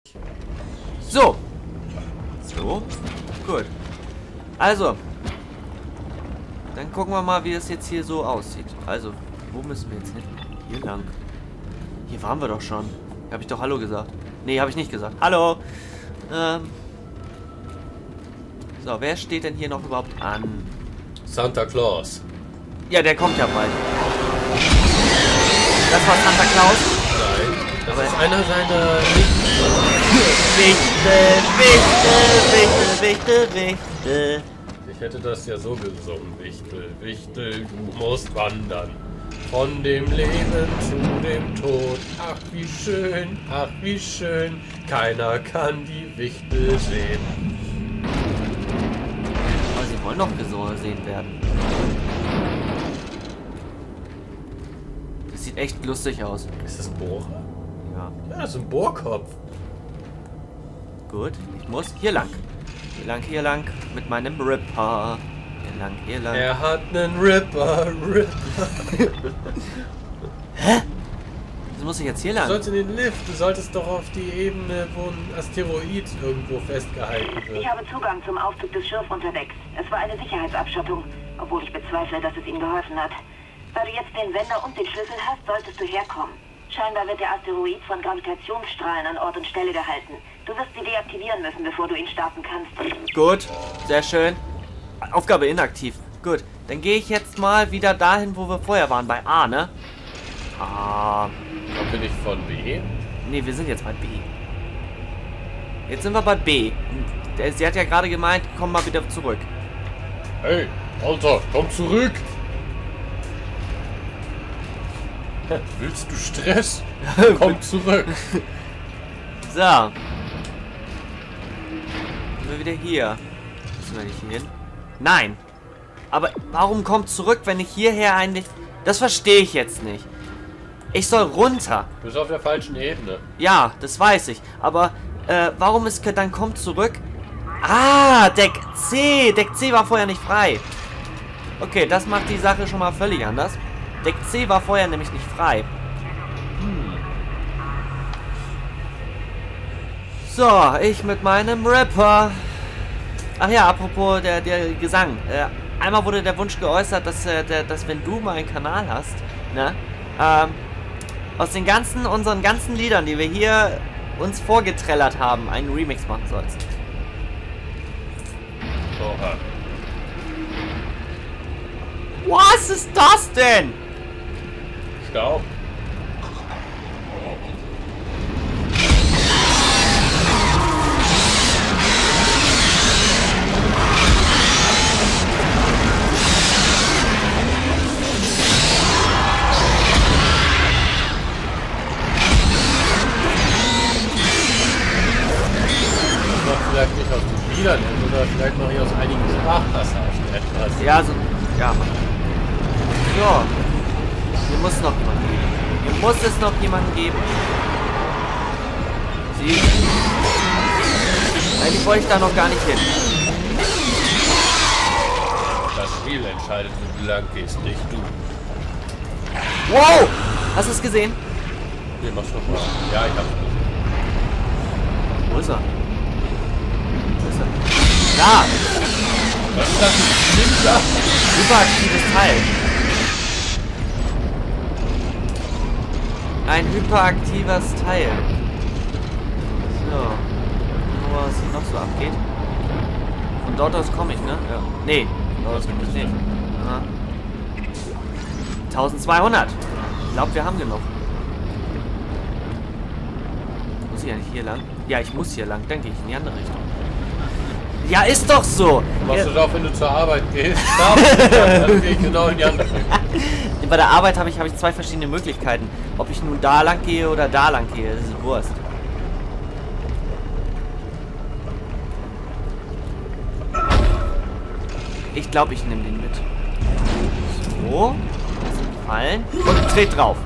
So. So. Gut. Also. Dann gucken wir mal, wie es jetzt hier so aussieht. Also, wo müssen wir jetzt hin? Hier lang. Hier waren wir doch schon. Habe ich doch Hallo gesagt. Nee, habe ich nicht gesagt. Hallo. So, wer steht denn hier noch überhaupt an? Santa Claus. Ja, der kommt ja bald. Das war Santa Claus? Nein, das Aber ist einer seiner Wichtel. Ich hätte das ja so gesungen. Wichtel, Wichtel, du musst wandern. Von dem Leben zu dem Tod. Ach wie schön. Keiner kann die Wichtel sehen. Aber sie wollen doch gesehen werden. Das sieht echt lustig aus. Ist das ein Bohrer? Ja. Ja, das ist ein Bohrkopf. Gut, ich muss hier lang. Hier lang. Mit meinem Ripper. Hier lang. Er hat einen Ripper. Hä? Das muss ich jetzt hier Du lang. sollst in den Lift. Du solltest doch auf die Ebene, wo ein Asteroid irgendwo festgehalten wird. Ich habe Zugang zum Aufzug des Schiffs unterwegs. Es war eine Sicherheitsabschottung, obwohl ich bezweifle, dass es ihm geholfen hat. Da du jetzt den Sender und den Schlüssel hast, solltest du herkommen. Scheinbar wird der Asteroid von Gravitationsstrahlen an Ort und Stelle gehalten. Du wirst sie deaktivieren müssen, bevor du ihn starten kannst. Gut, sehr schön. Aufgabe inaktiv. Gut, dann gehe ich jetzt mal wieder dahin, wo wir vorher waren, bei A, ne? A. Dann bin ich von B. Ne, wir sind jetzt bei B. Jetzt sind wir bei B. Und sie hat ja gerade gemeint, komm mal wieder zurück. Hey, Alter, komm zurück! Willst du Stress? Komm zurück! So. Sind wir wieder hier. Müssen wir nicht hier hin? Nein. Aber warum kommt zurück, wenn ich hierher eigentlich... Das verstehe ich jetzt nicht. Ich soll runter. Du bist auf der falschen Ebene. Ja, das weiß ich. Aber warum ist dann kommt zurück? Ah, Deck C. Deck C war vorher nicht frei. Okay, das macht die Sache schon mal völlig anders. Deck C war vorher nämlich nicht frei. So, ich mit meinem Rapper. Ach ja, apropos der Gesang. Einmal wurde der Wunsch geäußert, dass wenn du mal einen Kanal hast, ne, aus unseren ganzen Liedern, die wir hier uns vorgetrellert haben, einen Remix machen sollst. Oha. Was ist das denn? Staub. Vielleicht nicht aus den Liedern oder vielleicht mache ich aus einigen Sprachpassagen etwas. Ja, so. Ja. So. Hier muss noch jemand geben. Hier muss es noch jemanden geben. Sie. Eigentlich wollte ich da noch gar nicht hin. Das Spiel entscheidet, wo du lang gehst, nicht du. Wow! Hast du es gesehen? Nee, mach's doch mal. Ja, ich hab's gesehen. Wo ist er? Wo ist er? Da! Was ist das? Ein Ninja? Hyperaktives Teil. Ein hyperaktives Teil. So. Was hier noch so abgeht. Von dort aus komme ich, ne? Ja. Nee, von dort aus komme ich nicht. Aha. 1200. Ich glaube, wir haben genug. Muss ich ja nicht hier lang? Ja, ich muss hier lang, denke ich, in die andere Richtung. Ja, ist doch so. Machst du das auch, wenn du zur Arbeit gehst? Dann gehe ich genau in die andere Richtung. Bei der Arbeit habe ich zwei verschiedene Möglichkeiten. Ob ich nun da lang gehe oder da lang gehe, das ist Wurst. Ich glaube, ich nehme den mit. So. Fallen. Und dreht drauf.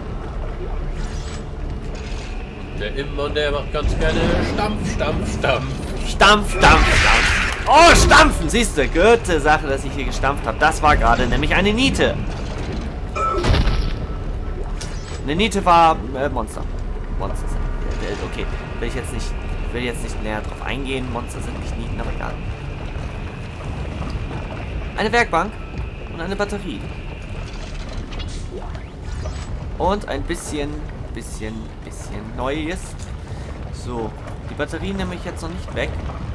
Der Immer, der macht ganz gerne Stampf, Stampf, Stampf. Stampf, Stampf, Stampf. Oh, stampfen! Siehst du, gute Sache, dass ich hier gestampft habe. Das war gerade nämlich eine Niete. Eine Niete war Monster. Monster. Okay, will ich jetzt nicht Ich will jetzt nicht näher drauf eingehen. Monster sind nicht Nieten, aber egal. Eine Werkbank und eine Batterie. Und ein bisschen Neues. So, die Batterie nehme ich jetzt noch nicht weg.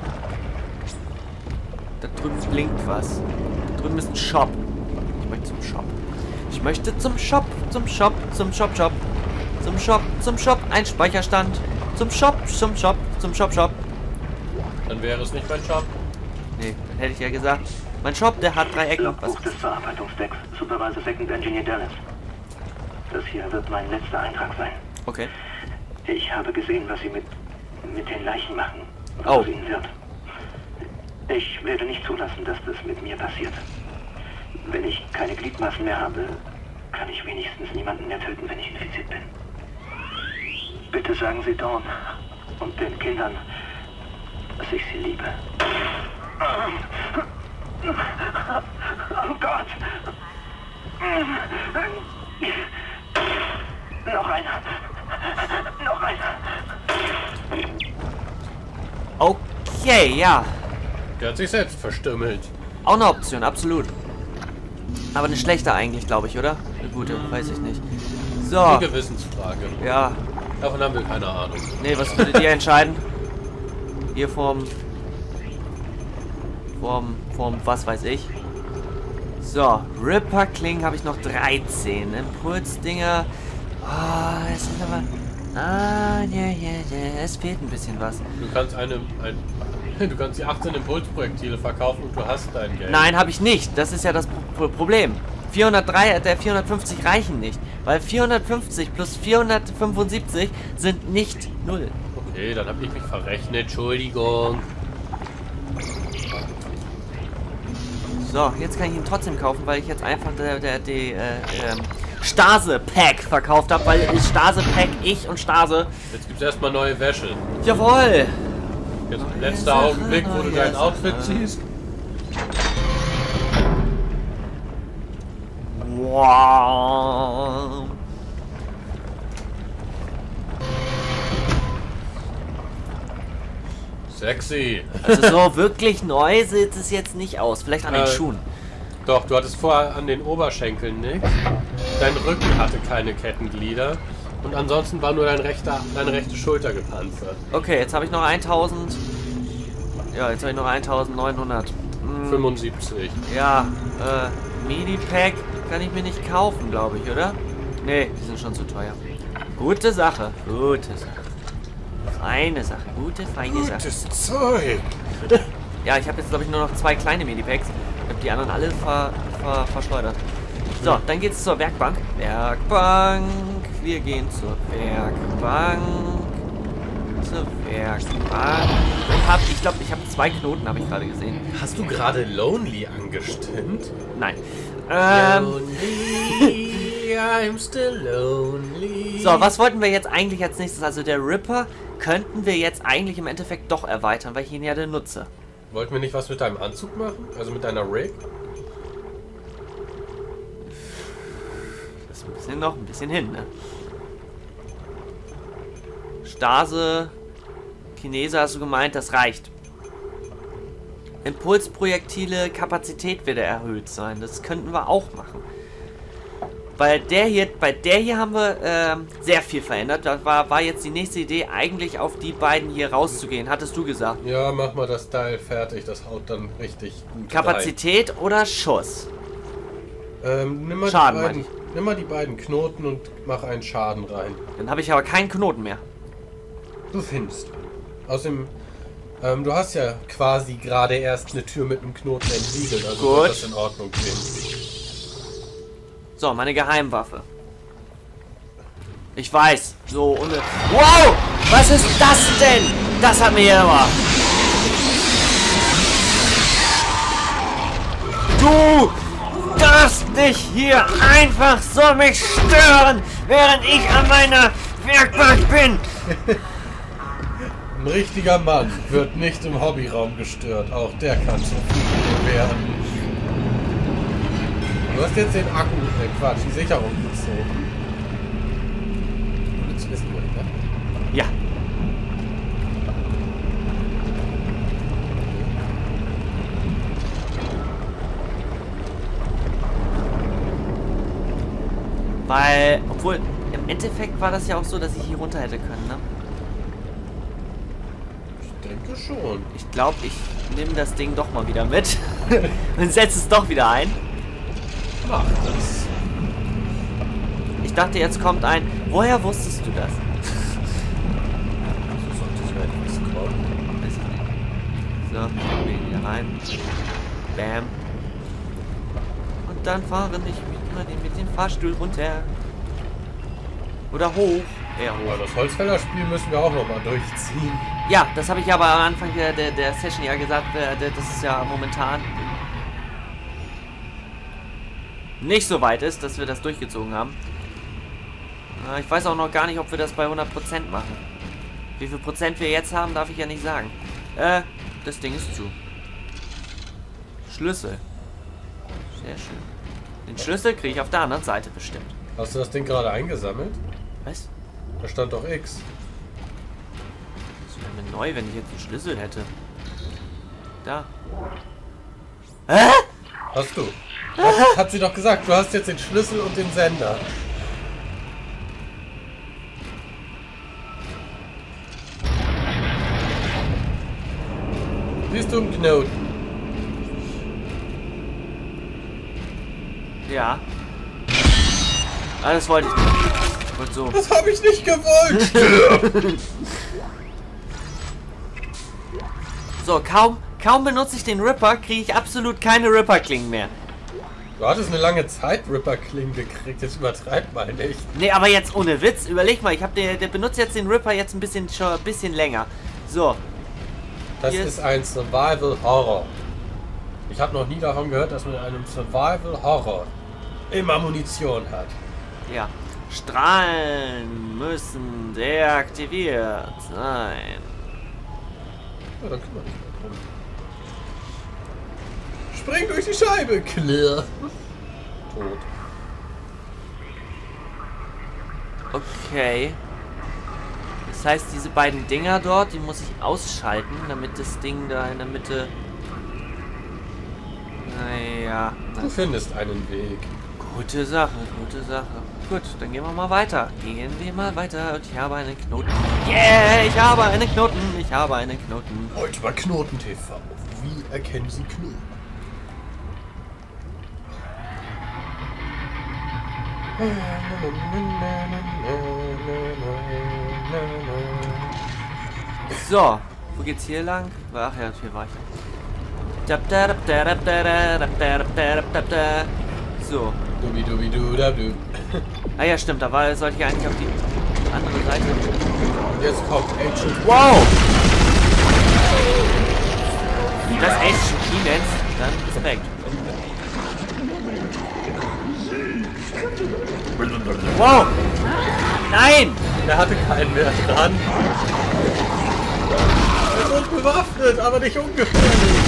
Da drüben blinkt was. Da drüben ist ein Shop. Ich möchte zum Shop. Ich möchte zum Shop. Zum Shop. Zum Shop. Zum Shop. Zum Shop. Ein Speicherstand. Zum Shop. Zum Shop. Zum Shop. Shop. Dann wäre es nicht mein Shop. Nee, dann hätte ich ja gesagt. Mein Shop, der hat 3 Ecken. Logbuch des Verarbeitungsdecks, Supervisor Second Engineer Dallas. Das hier wird mein letzter Eintrag sein. Okay. Ich habe gesehen, was Sie mit den Leichen machen. Was Oh. aus ihnen wird. Ich werde nicht zulassen, dass das mit mir passiert. Wenn ich keine Gliedmaßen mehr habe, kann ich wenigstens niemanden mehr töten, wenn ich infiziert bin. Bitte sagen Sie Dawn und den Kindern, dass ich sie liebe. Oh Gott! Noch einer! Noch einer! Okay, ja. Der hat sich selbst verstümmelt. Auch eine Option, absolut. Aber eine schlechte eigentlich, glaube ich, oder? Eine gute, weiß ich nicht. So. Die Gewissensfrage. Ja. Davon haben wir keine Ahnung. Nee, was würdet ihr entscheiden? Hier vorm was weiß ich. So, Ripper-Klingen habe ich noch 13. Impulsdinger. Oh, es sind aber... Ah, ja, es fehlt ein bisschen was. Du kannst du kannst die 18 Impulsprojektile verkaufen und du hast dein Geld. Nein, habe ich nicht. Das ist ja das Problem. 403, der 450 reichen nicht. Weil 450 plus 475 sind nicht 0. Okay, dann habe ich mich verrechnet. Entschuldigung. So, jetzt kann ich ihn trotzdem kaufen, weil ich jetzt einfach die Stase-Pack verkauft habe, weil Stase-Pack, ich und Stase. Jetzt gibt es erstmal neue Wäsche. Jawohl! Jetzt letzter Augenblick, wo du dein Outfit siehst. Wow! Sexy. Also so wirklich neu sieht es jetzt nicht aus. Vielleicht an den Schuhen. Doch, du hattest vorher an den Oberschenkeln nichts. Dein Rücken hatte keine Kettenglieder. Und ansonsten war nur deine rechte Schulter gepanzert. Okay, jetzt habe ich noch 1000. Ja, jetzt habe ich noch 1900. 75. Ja, Medipack kann ich mir nicht kaufen, glaube ich, oder? Nee, die sind schon zu teuer. Gute Sache. Gute Sache. Feine Sache. Gute, feine Sache. Gutes Zeug. Ja, ich habe jetzt, glaube ich, nur noch 2 kleine Medipacks. Ich habe die anderen alle verschleudert. So, dann geht's zur Werkbank. Werkbank. Wir gehen zur Werkbank. Zur Werkbank. Ich glaube, ich habe 2 Knoten, habe ich gerade gesehen. Hast du gerade Lonely angestimmt? Nein. Lonely, I'm still lonely. So, was wollten wir jetzt eigentlich als nächstes? Also der Ripper könnten wir jetzt eigentlich im Endeffekt doch erweitern, weil ich ihn ja dann nutze. Wollten wir nicht was mit deinem Anzug machen? Also mit deiner Rig? Das ist noch ein bisschen hin, ne? Stase, Chinese hast du gemeint, das reicht. Impulsprojektile, Kapazität wird erhöht sein. Das könnten wir auch machen. Bei der hier haben wir sehr viel verändert. Da war jetzt die nächste Idee, eigentlich auf die beiden hier rauszugehen. Hattest du gesagt? Ja, mach mal das Teil fertig. Das haut dann richtig gut Kapazität oder Schuss? Nimm mal Schaden, die beiden, nimm mal die beiden Knoten und mach einen Schaden rein. Dann habe ich aber keinen Knoten mehr. Du findest. Außerdem, du hast ja quasi gerade erst eine Tür mit einem Knoten entsiegelt. Also Gut. wird das in Ordnung gehen. So, meine Geheimwaffe. Ich weiß. So, ohne... Wow! Was ist das denn? Das hat mir aber... Du darfst nicht hier einfach so mich stören, während ich an meiner Werkbank bin. Ein richtiger Mann wird nicht im Hobbyraum gestört. Auch der kann zu viel werden. Du hast jetzt den Akku, Quatsch, die Sicherung gezogen. Willst du wissen, wo ich bin? Ja. Weil, obwohl, im Endeffekt war das ja auch so, dass ich hier runter hätte können, ne? Ich denke schon. Ich glaube, ich nehme das Ding doch mal wieder mit und setze es doch wieder ein. Mach das. Ich dachte, jetzt kommt ein... Woher wusstest du das? So sollte es ja etwas kommen. Weiß ich nicht. So, wir gehen hier rein. Bam. Und dann fahre ich mit dem Fahrstuhl runter. Oder hoch. Eher hoch. Aber das Holzfällerspiel müssen wir auch nochmal durchziehen. Ja, das habe ich aber am Anfang der Session ja gesagt. Das ist ja momentan nicht so weit ist, dass wir das durchgezogen haben. Ich weiß auch noch gar nicht, ob wir das bei 100% machen. Wie viel Prozent wir jetzt haben, darf ich ja nicht sagen. Das Ding ist zu. Schlüssel. Sehr schön. Den Schlüssel kriege ich auf der anderen Seite bestimmt. Hast du das Ding gerade eingesammelt? Was? Da stand doch X. Das wäre mir neu, wenn ich jetzt einen Schlüssel hätte. Da. Hä? Hast du. Hat sie doch gesagt, du hast jetzt den Schlüssel und den Sender. Siehst du einen Knoten? Ja. Ah, das wollte ich nicht. Und so. Das habe ich nicht gewollt. So, kaum benutze ich den Ripper, kriege ich absolut keine Ripper-Klingen mehr. Du hattest eine lange Zeit Ripper-Klingen gekriegt, jetzt übertreib mal nicht. Nee, aber jetzt ohne Witz, überleg mal, ich habe der benutzt jetzt den Ripper jetzt schon ein bisschen länger. So. Das Hier ist ein Survival-Horror. Ich habe noch nie davon gehört, dass man in einem Survival-Horror immer Munition hat. Ja. Strahlen müssen deaktiviert sein. Ja, dann kümmere dich mal drum. Spring durch die Scheibe, Clear. Tot. Okay. Das heißt, diese beiden Dinger dort, die muss ich ausschalten, damit das Ding da in der Mitte... Naja. Du findest einen Weg. Gute Sache, gute Sache. Gut, dann gehen wir mal weiter. Gehen wir mal weiter. Und ich habe einen Knoten. Yeah, ich habe einen Knoten. Ich habe einen Knoten. Heute bei Knoten TV. Wie erkennen Sie Knoten? So, wo geht's hier lang? Ach ja, hier war ich. So. Dubi-dubi-du-da-du. Ah ja, stimmt, sollte ich eigentlich auf die andere Seite. Und jetzt kommt Ancient. Wow! Das Ancient Key nennst, dann Respekt. Wow! Nein! Der hatte keinen mehr dran. Er wird bewaffnet, aber nicht ungefährlich.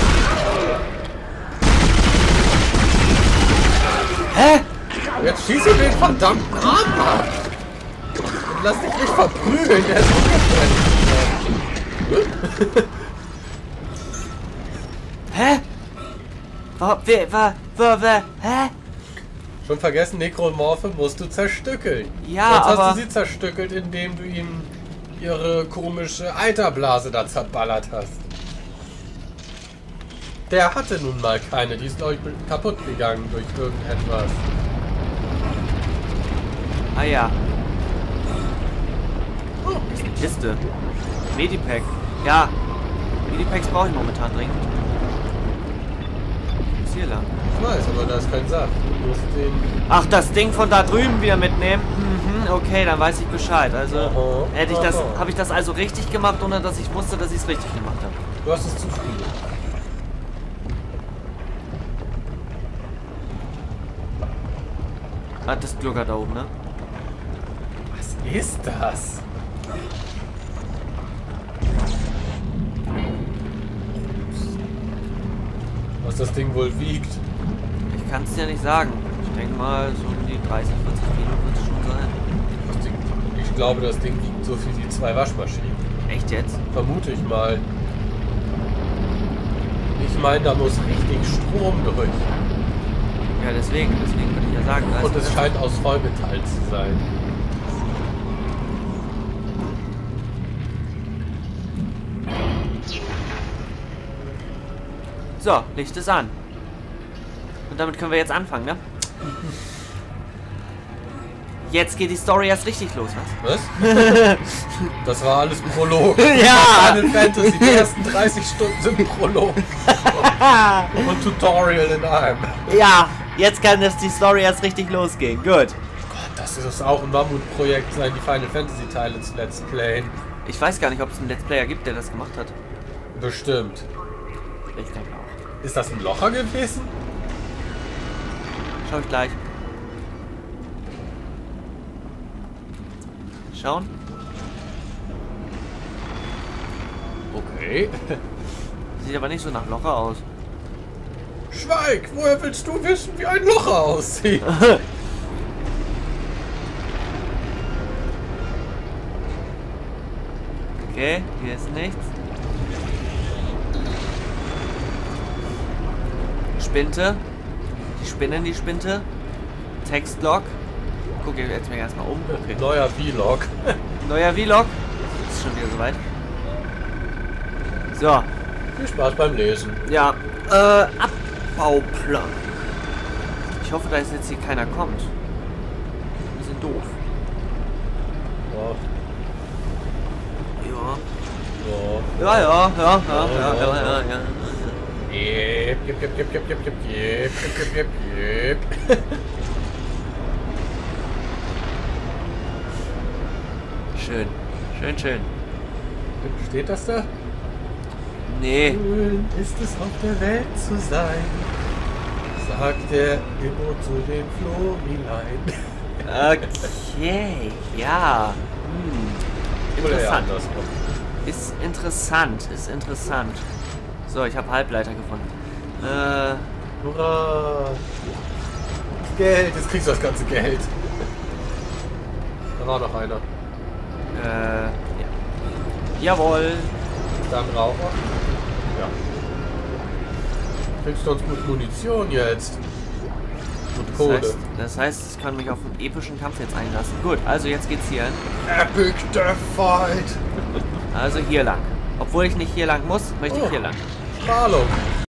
Hä? Jetzt schieß ihn den verdammten Arm ab. Und lass dich nicht verprügeln, der ist ungefährlich. Hä? Hä? Schon vergessen, Nekromorphe musst du zerstückeln. Ja, Jetzt aber... hast du sie zerstückelt, indem du ihm ihre komische Eiterblase da zerballert hast. Der hatte nun mal keine, die ist glaube ich kaputt gegangen durch irgendetwas. Ah ja. Oh, das ist eine Kiste. Medipack. Ja. Medipacks brauche ich momentan dringend. Ist hier lang. Ich weiß, aber da ist kein Saft. Du musst den... Ach, das Ding von da drüben wieder mitnehmen? Mhm, okay, dann weiß ich Bescheid. Also habe ich das also richtig gemacht, ohne dass ich wusste, dass ich es richtig gemacht habe. Du hast es zu früh. Ah, das Glucker da oben, ne? Was ist das? Was das Ding wohl wiegt? Ich kann es dir nicht sagen. Ich denke mal, so um die 30, 40 Kilo wird es schon sein. Das Ding, ich glaube, das Ding wiegt so viel wie 2 Waschmaschinen. Echt jetzt? Vermute ich mal. Ich meine, da muss richtig Strom durch. Ja, deswegen würde ich ja sagen. Da Und ist es scheint aus Vollmetall zu sein. So, Licht ist an. Und damit können wir jetzt anfangen, ne? Jetzt geht die Story erst richtig los, was? Was? Das war alles Prolog. Ja! Final Fantasy, die ersten 30 Stunden sind Prolog. Und Tutorial in einem. Ja, jetzt kann die Story erst richtig losgehen. Gut. Gott, das ist auch ein Mammutprojekt sein, die Final Fantasy Teile zu Let's Playen. Ich weiß gar nicht, ob es einen Let's Player gibt, der das gemacht hat. Bestimmt. Ich denke auch. Ist das ein Locher gewesen? Schau ich gleich. Schauen. Okay. Sieht aber nicht so nach Locher aus. Schweig! Woher willst du wissen, wie ein Locher aussieht? Okay, hier ist nichts. Spinte. Die Spinnen, die Spinte. Textlog. Guck jetzt mir erstmal um. Okay. Neuer Vlog. Neuer Vlog. Ist schon wieder soweit. So. Viel Spaß beim Lesen. Ja. Abbauplan. Ich hoffe, dass jetzt hier keiner kommt. Ein bisschen doof. Ja. Ja. Ja. Ja. Jep, jep, jep, jep, jep, jep, jep, jep, jep, jep, jep. Schön. Schön. Steht das da? Nee. Schön ist es auf der Welt zu sein, sagt der Immo zu dem Florilein. Okay. Ja. Oder eher Interessant. andersrum. Ist interessant. So, ich habe Halbleiter gefunden. Hurra! Geld, jetzt kriegst du das ganze Geld. Da war noch einer. Ja. Jawohl. Da ein Raucher? Ja. Kriegst du uns mit Munition jetzt? Und Kohle. Das heißt, ich kann mich auf einen epischen Kampf jetzt einlassen. Gut, also jetzt geht's hier hin. Epic Death Fight! Also hier lang. Obwohl ich nicht hier lang muss, möchte ich hier lang. Strahlung.